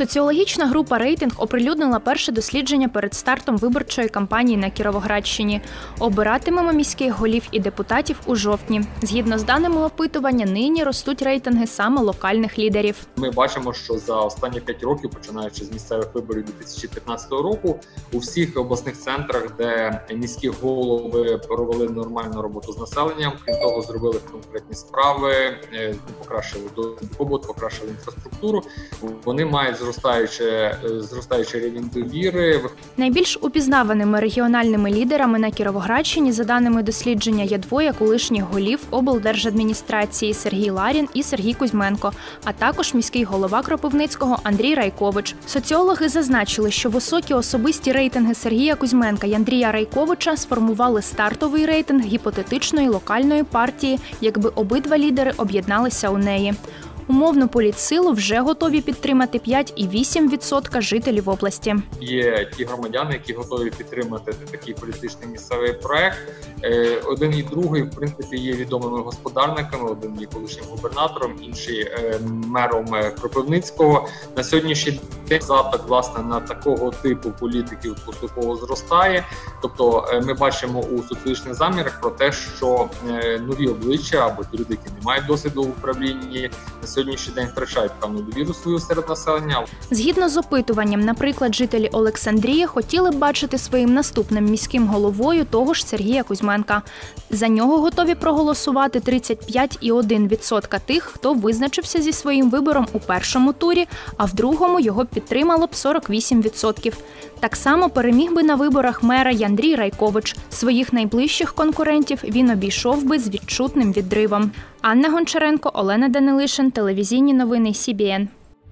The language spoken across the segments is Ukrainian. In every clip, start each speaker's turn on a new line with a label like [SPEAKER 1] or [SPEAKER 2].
[SPEAKER 1] Соціологічна група «Рейтинг» оприлюднила перше дослідження перед стартом виборчої кампанії на Кіровоградщині. Обиратимемо міських голів і депутатів у жовтні. Згідно з даними опитування, нині ростуть рейтинги саме локальних лідерів.
[SPEAKER 2] Ми бачимо, що за останні 5 років, починаючи з місцевих виборів 2015 року, у всіх обласних центрах, де міські голови провели нормальну роботу з населенням, крім того, зробили конкретні справи, покращили побут, покращили інфраструктуру, вони мають зростаючий рівень довіри.
[SPEAKER 1] Найбільш упізнаваними регіональними лідерами на Кіровоградщині, за даними дослідження, є двоє колишніх голів облдержадміністрації – Сергій Ларін і Сергій Кузьменко, а також міський голова Кропивницького Андрій Райкович. Соціологи зазначили, що високі особисті рейтинги Сергія Кузьменка і Андрія Райковича сформували стартовий рейтинг гіпотетичної локальної партії, якби обидва лідери об'єдналися у неї. Умовну політсилу вже готові підтримати 5,8% жителів області.
[SPEAKER 2] Є ті громадяни, які готові підтримати такий політичний місцевий проект. Один і другий, в принципі, є відомими господарниками. Один є колишнім губернатором, інший мером Кропивницького. На сьогоднішній день запит, власне, на такого типу політиків поступово зростає. Тобто ми бачимо у соціологічних замірах про те, що нові обличчя або ті люди, які не мають досвіду в управлінні, на сьогоднішній день втрачають певну довіру свою серед населення.
[SPEAKER 1] Згідно з опитуванням, наприклад, жителі Олександрії хотіли б бачити своїм наступним міським головою того ж Сергія Кузьменка. За нього готові проголосувати 35,1% тих, хто визначився зі своїм вибором у першому турі, а в другому його підтримало б 48%. Так само переміг би на виборах мера й Андрій Райкович. Своїх найближчих конкурентів він обійшов би з відчутним відривом. Анна Гончаренко, Олена Данилишин, телевізійні новини СІБІН.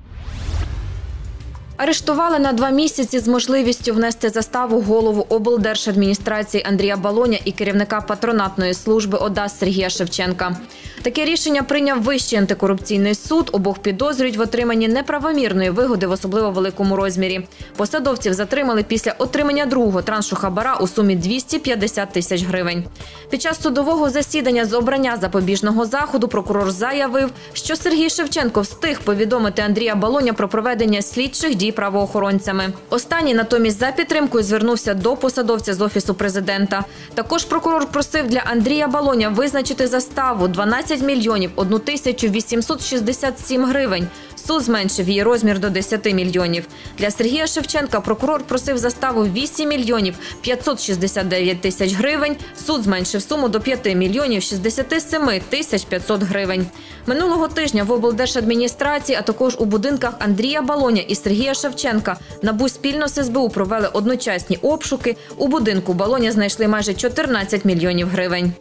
[SPEAKER 3] Арештували на 2 місяці з можливістю внести заставу голову облдержадміністрації Андрія Балоня і керівника патронатної служби ОДА Сергія Шевченка. Таке рішення прийняв Вищий антикорупційний суд. Обох підозрюють в отриманні неправомірної вигоди в особливо великому розмірі. Посадовців затримали після отримання другого траншу хабара у сумі 250 тисяч гривень. Під час судового засідання з обрання запобіжного заходу прокурор заявив, що Сергій Шевченко встиг повідомити Андрія Балоня про проведення слідчих дій правоохоронцями. Останній натомість за підтримкою звернувся до посадовця з Офісу президента. Також прокурор просив для Андрія Балоня визначити заставу 12 мільйонів 1 тисячу 867 гривень. Суд зменшив її розмір до 10 мільйонів. Для Сергія Шевченка прокурор просив заставу 8 мільйонів 569 тисяч гривень. Суд зменшив суму до 5 мільйонів 67 тисяч 500 гривень. Минулого тижня в облдержадміністрації, а також у будинках Андрія Балоня і Сергія Шевченка НАБУ спільно з СБУ провели одночасні обшуки. У будинку Балоня знайшли майже 14 мільйонів гривень.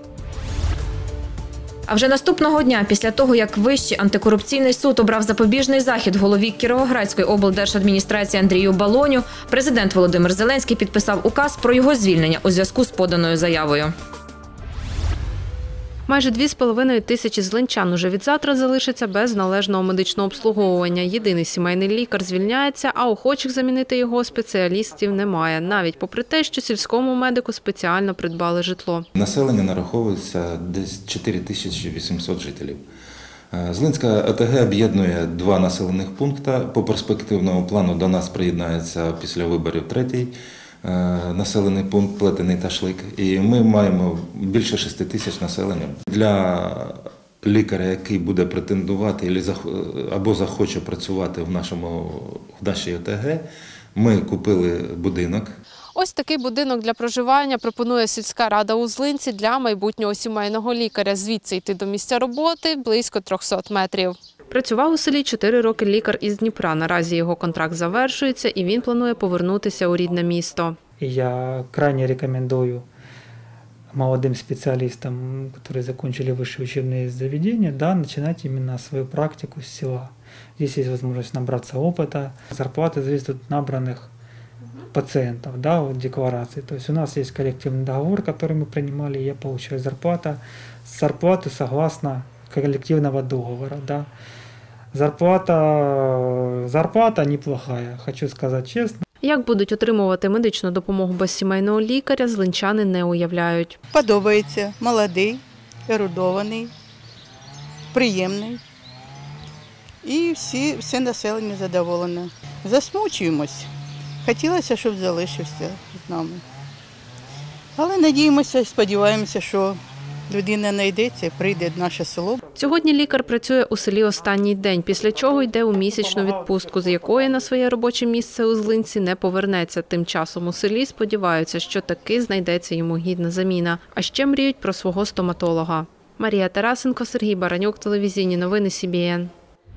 [SPEAKER 3] А вже наступного дня, після того, як Вищий антикорупційний суд обрав запобіжний захід голові Кіровоградської облдержадміністрації Андрію Балоню, президент Володимир Зеленський підписав указ про його звільнення у зв'язку з поданою заявою.
[SPEAKER 4] Майже 2,5 тисячі злинчан уже від завтра залишаться без належного медичного обслуговування. Єдиний сімейний лікар звільняється, а охочих замінити його спеціалістів немає. Навіть попри те, що сільському медику спеціально придбали житло.
[SPEAKER 5] Населення нараховується десь 4800 жителів. Злинська ОТГ об'єднує 2 населених пункти. По перспективному плану до нас приєднається після виборів 3-й населений пункт Плетений Ташлик. І ми маємо більше 6 тисяч населення. Для лікаря, який буде претендувати або захоче працювати в нашій ОТГ, ми купили будинок.
[SPEAKER 4] Ось такий будинок для проживання пропонує сільська рада у Злинці для майбутнього сімейного лікаря. Звідси йти до місця роботи близько 300 метрів. Працював у селі 4 роки лікар із Дніпра. Наразі його контракт завершується і він планує повернутися у рідне місто.
[SPEAKER 6] Я крайне рекомендую молодым специалистам, которые закончили высшие учебные заведения, начинать именно свою практику с села. Здесь есть возможность набраться опыта. Зарплата зависит от набранных пациентов, от декларации. То есть у нас есть коллективный договор, который мы принимали, и я получаю зарплату согласно коллективного договора. Зарплата неплохая, хочу сказать честно.
[SPEAKER 4] Як будуть отримувати медичну допомогу без сімейного лікаря, злинчани не уявляють.
[SPEAKER 7] Подобається, молодий, ерудований, приємний і все населення задоволене. Засмучуємось. Хотілося, щоб залишився з нами. Але надіємося і сподіваємося, що людина знайдеться, прийде в наше село.
[SPEAKER 4] Сьогодні лікар працює у селі останній день, після чого йде у місячну відпустку, з якої на своє робоче місце у Злинці не повернеться. Тим часом у селі сподіваються, що таки знайдеться йому гідна заміна. А ще мріють про свого стоматолога. Марія Тарасенко, Сергій Баранюк, телевізійні новини СІБІН.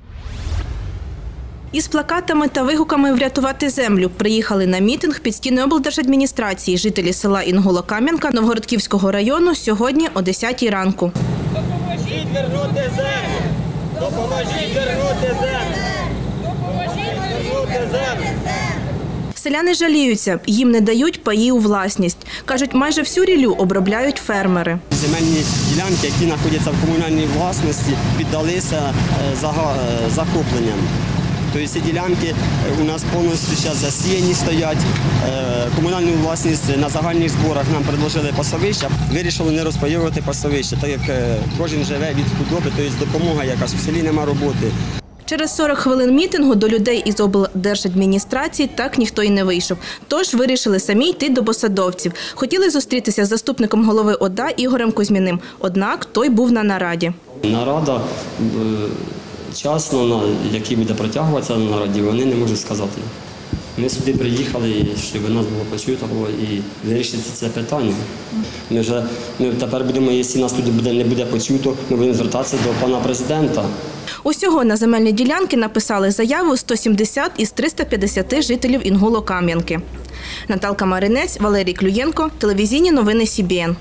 [SPEAKER 8] Із плакатами та вигуками «Врятувати землю» приїхали на мітинг під стіни облдержадміністрації жителі села Інгулокам'янка Новгородківського району сьогодні о 10-й ранку.
[SPEAKER 9] Допоможіть вернути землю! Допоможіть вернути землю! Допоможіть вернути землю!
[SPEAKER 8] Селяни жаліються, їм не дають паї у власність. Кажуть, майже всю ріллю обробляють фермери.
[SPEAKER 10] Земельні ділянки, які знаходяться в комунальній власності, піддалися захопленням. Тобто ці ділянки у нас повністю зараз засіяні стоять. Комунальну власність на загальних зборах нам предложили пасовища. Вирішили не розпаювати пасовища, так як кожен живе від худоби, тобто допомога якась, у селі немає роботи.
[SPEAKER 8] Через 40 хвилин мітингу до людей із облдержадміністрації так ніхто й не вийшов. Тож вирішили самі йти до посадовців. Хотіли зустрітися з заступником голови ОДА Ігорем Кузьміним, однак той був на нараді.
[SPEAKER 10] Нарада, час, який буде протягуватися на нараді, вони не можуть сказати. Ми сюди приїхали, щоб нас було почуто і вирішити це питання. Ми тепер будемо, якщо нас тут не буде почуто, ми будемо звертатися до пана президента.
[SPEAKER 8] Усього на земельні ділянки написали заяву 170 із 350 жителів Інгулокам'янки. Наталка Маринець, Валерій Клюєнко, телевізійні новини СІБІН.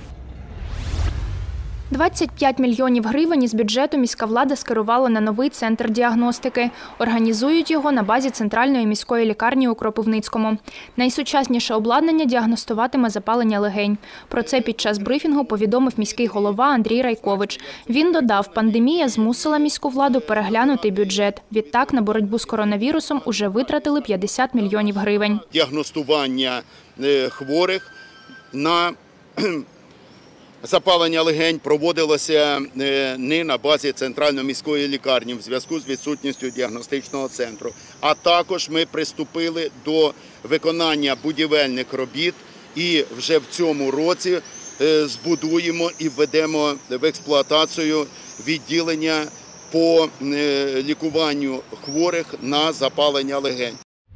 [SPEAKER 1] 25 мільйонів гривень із бюджету міська влада скерувала на новий центр діагностики. Організують його на базі Центральної міської лікарні у Кропивницькому. Найсучасніше обладнання діагностуватиме запалення легень. Про це під час брифінгу повідомив міський голова Андрій Райкович. Він додав, пандемія змусила міську владу переглянути бюджет. Відтак, на боротьбу з коронавірусом уже витратили 50 мільйонів гривень.
[SPEAKER 11] Діагностування хворих на запалення легень проводилося не на базі Центральної міської лікарні в зв'язку з відсутністю діагностичного центру. А також ми приступили до виконання будівельних робіт і вже в цьому році збудуємо і введемо в експлуатацію відділення по лікуванню хворих на запалення легень.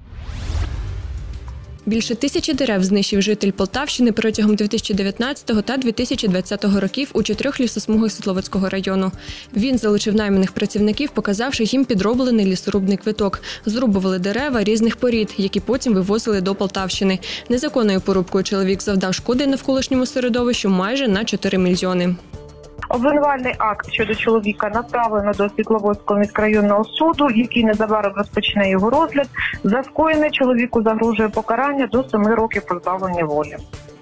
[SPEAKER 12] Більше 1000 дерев знищив житель Полтавщини протягом 2019 та 2020 років у 4 лісосмугах Світловодського району. Він залучив найманих працівників, показавши їм підроблений лісорубний квиток. Зрубували дерева різних порід, які потім вивозили до Полтавщини. Незаконною порубкою чоловік завдав шкоди навколишньому середовищу майже на 4 мільйони.
[SPEAKER 13] Обвинувальний акт щодо чоловіка направлено до Світловодського міськрайонного суду, який незабаром розпочне його розгляд. За скоєне чоловіку загрожує покарання до 7 років позбавлення волі.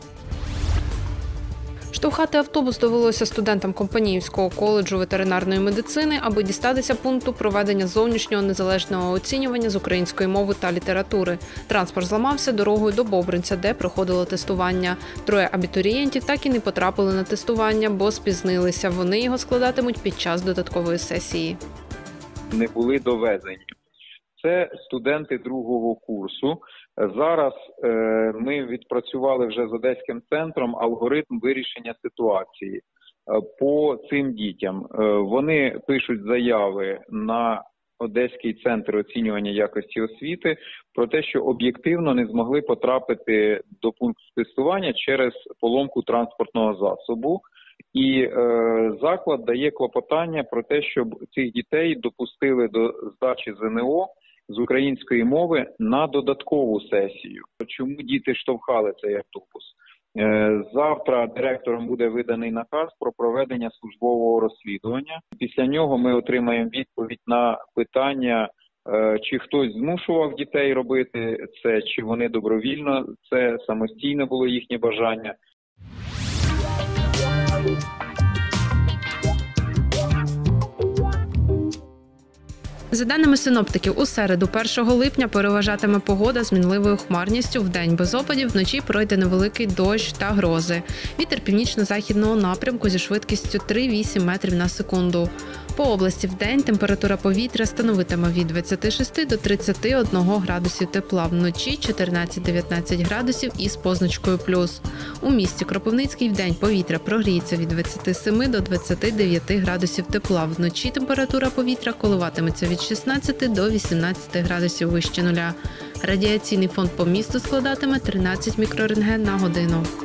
[SPEAKER 4] Штовхати автобус довелося студентам Компаніївського коледжу ветеринарної медицини, аби дістатися пункту проведення зовнішнього незалежного оцінювання з української мови та літератури. Транспорт зламався дорогою до Бобринця, де проходило тестування. 3 абітурієнтів так і не потрапили на тестування, бо спізнилися. Вони його складатимуть під час додаткової сесії.
[SPEAKER 14] Не були довезені. Це студенти 2-го курсу. Зараз ми відпрацювали вже з Одеським центром алгоритм вирішення ситуації по цим дітям. Вони пишуть заяви на Одеський центр оцінювання якості освіти про те, що об'єктивно не змогли потрапити до пункту тестування через поломку транспортного засобу. І заклад дає клопотання про те, щоб цих дітей допустили до здачі ЗНО з української мови на додаткову сесію. Чому діти штовхали цей автобус? Завтра директором буде виданий наказ про проведення службового розслідування. Після нього ми отримаємо відповідь на питання, чи хтось змушував дітей робити це, чи вони добровільно, це самостійно було їхнє бажання.
[SPEAKER 4] За даними синоптиків, у середу 1 липня переважатиме погода з мінливою хмарністю, вдень без опадів, вночі пройде невеликий дощ та грози. Вітер північно-західного напрямку зі швидкістю 3-8 метрів на секунду. По області вдень температура повітря становитиме від 26 до 31 градусів тепла, вночі 14-19 градусів із позначкою плюс. У місті Кропивницький вдень повітря прогріється від 27 до 29 градусів тепла, вночі температура повітря коливатиметься від 16 до 18 градусів вище нуля. Радіаційний фон по місту складатиме 13 мікрорентген на годину.